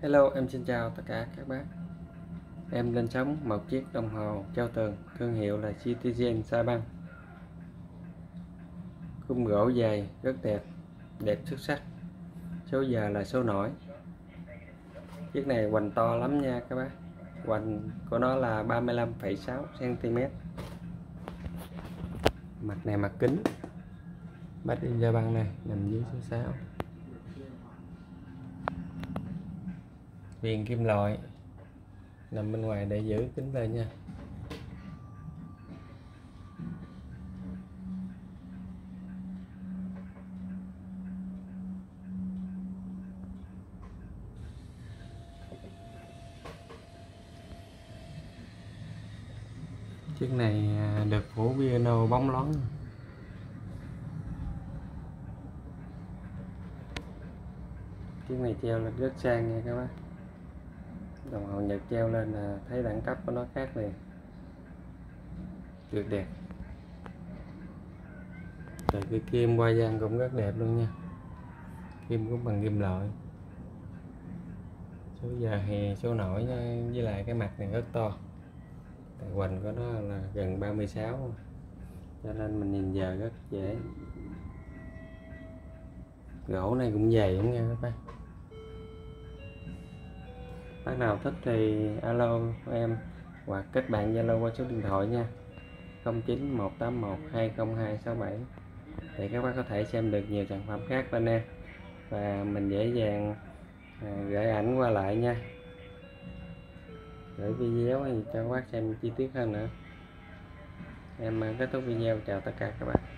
Hello, em xin chào tất cả các bác. Em lên sóng một chiếc đồng hồ treo tường, thương hiệu là Citizen Sa băng. Khung gỗ dày rất đẹp, đẹp xuất sắc. Số giờ là số nổi. Chiếc này hoành to lắm nha các bác. Hoành của nó là 35,6 cm. Mặt này mặt kính. Made in Japan này, nằm dưới số 6. Viền kim loại nằm bên ngoài để giữ kính lên nha. Chiếc này được phủ piano bóng loáng. Chiếc này treo lên rất sang nha các bác. Đồng hồ Nhật treo lên là thấy đẳng cấp của nó khác liền, tuyệt đẹp. Rồi cái kim hoa văn cũng rất đẹp luôn nha, kim cũng bằng kim loại. Số giờ hè số nổi với lại cái mặt này rất to. Tại hoành của nó là gần 36, cho nên mình nhìn giờ rất dễ. Gỗ này cũng dày lắm nha các bác. Bác nào thích thì alo em hoặc kết bạn Zalo qua số điện thoại nha, 0918120267 để các bác có thể xem được nhiều sản phẩm khác bên em và mình dễ dàng gửi ảnh qua lại nha, gửi video gì cho các bác xem chi tiết hơn nữa. Em kết thúc video, chào tất cả các bạn.